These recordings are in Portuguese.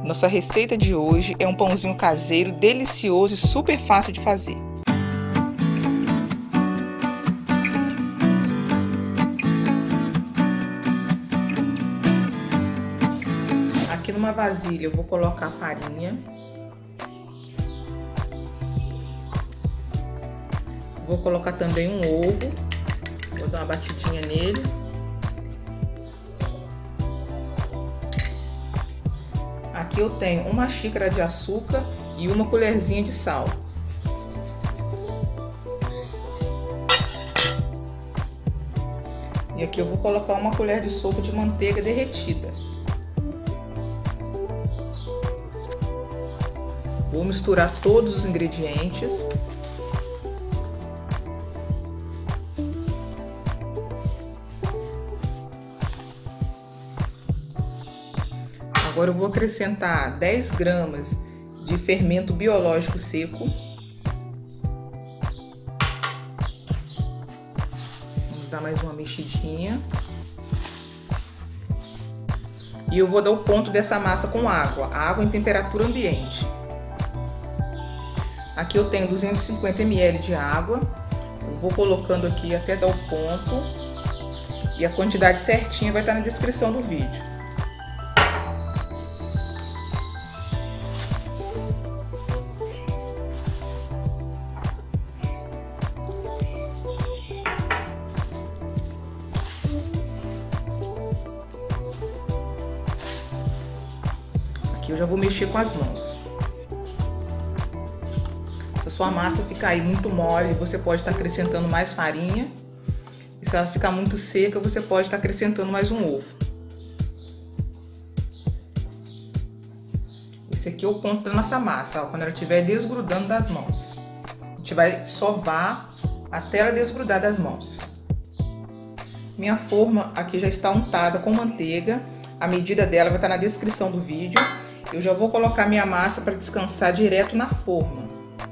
Nossa receita de hoje é um pãozinho caseiro delicioso e super fácil de fazer. Aqui numa vasilha eu vou colocar a farinha. Vou colocar também um ovo. Vou dar uma batidinha nele. Aqui eu tenho uma xícara de açúcar e uma colherzinha de sal. E aqui eu vou colocar uma colher de sopa de manteiga derretida. Vou misturar todos os ingredientes. Agora eu vou acrescentar 10 gramas de fermento biológico seco. Vamos dar mais uma mexidinha. E eu vou dar o ponto dessa massa com água, água em temperatura ambiente. Aqui eu tenho 250 ml de água. Eu vou colocando aqui até dar o ponto. E a quantidade certinha vai estar na descrição do vídeo. Aqui eu já vou mexer com as mãos. Se a sua massa ficar aí muito mole, você pode estar acrescentando mais farinha. E se ela ficar muito seca, você pode estar acrescentando mais um ovo. Esse aqui é o ponto da nossa massa, ó, quando ela estiver desgrudando das mãos. A gente vai sovar até ela desgrudar das mãos. Minha forma aqui já está untada com manteiga. A medida dela vai estar na descrição do vídeo. Eu já vou colocar minha massa para descansar direto na forma.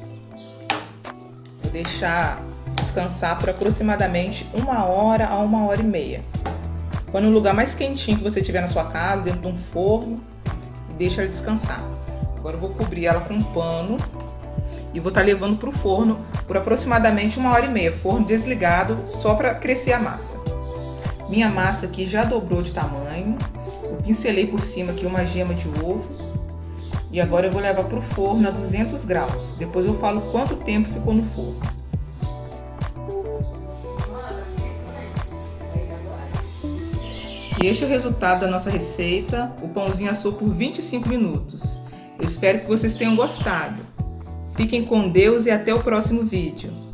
Vou deixar descansar por aproximadamente 1 hora a 1h30. Põe no lugar mais quentinho que você tiver na sua casa, dentro de um forno, e deixa ela descansar. Agora eu vou cobrir ela com um pano e vou estar levando para o forno por aproximadamente 1h30. Forno desligado, só para crescer a massa. Minha massa aqui já dobrou de tamanho. Eu pincelei por cima aqui uma gema de ovo. E agora eu vou levar para o forno a 200 graus. Depois eu falo quanto tempo ficou no forno. E este é o resultado da nossa receita. O pãozinho assou por 25 minutos. Eu espero que vocês tenham gostado. Fiquem com Deus e até o próximo vídeo.